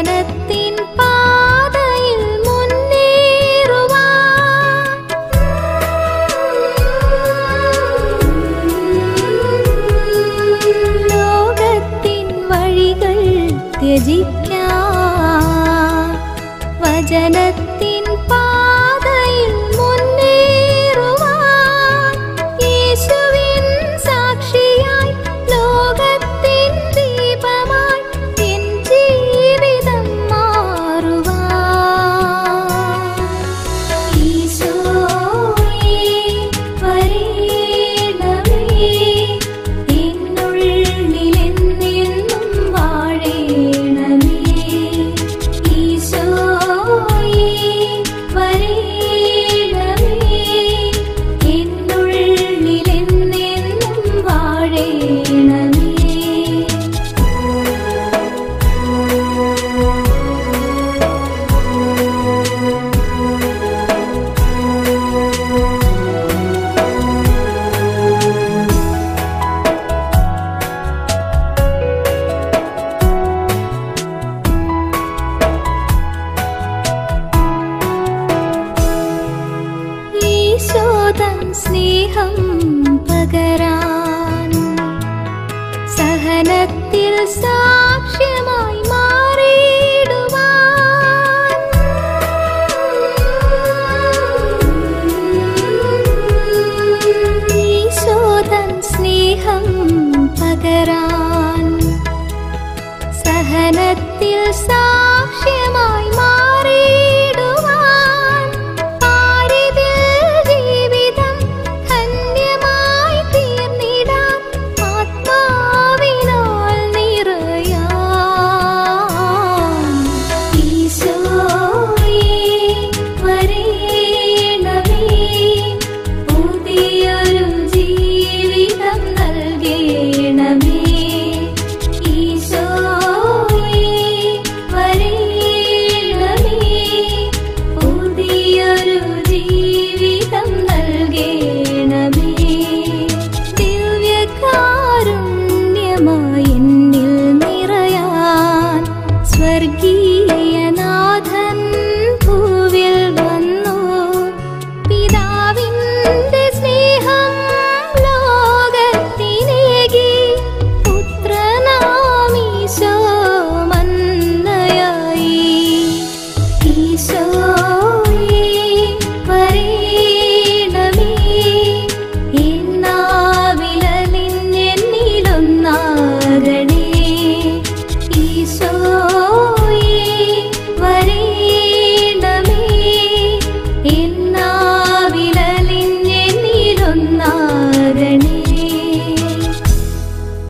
വചനത്തിൻ പാതയിൽ മുന്നേറുവാൻ ലോകത്തിൻ വഴികൾ ത്യജിക്കാൻ വചനത്തിൻ പാതയിൽ മുന്നേറുവാൻ യേശുവിൻ സാക്ഷിയായി ലോകത്തിൻ ദീപമായി എൻ ജീവിതം മാറുവാൻ ഈശോയേ വരേണമേ എന്നുള്ളിലെന്നെന്നും വാഴേണമേ ഈശോയേ വരേണമേ എന്നുള്ളിലെന്നെന്നും വാഴേണമേ. ഈശോതൻ സ്നേഹം പകരാൻ സഹനത്തിൽ സാക്ഷ്യമായി മാറിയിടുവാൻ ഈശോതൻ സ്നേഹം പകരാൻ സഹനത്തിൽ സാക്ഷ്യമായി മാറിയിടുവാൻ പാരിതിൽ ജീവിതം ധന്യമായി തീർന്നിടാൻ ആത്മാവിനാൽ നിറയാൻ ഈശോയേ വരേണമേ പുതിയൊരു ജീവിതം നൽകേണമേ ഈശോയേ വരേണമേ പുതിയൊരു ജീവിതം നൽകേണമേ ദിവ്യകാരുണ്യമായി എന്നിൽ നിറയാൻ സ്വർഗീയ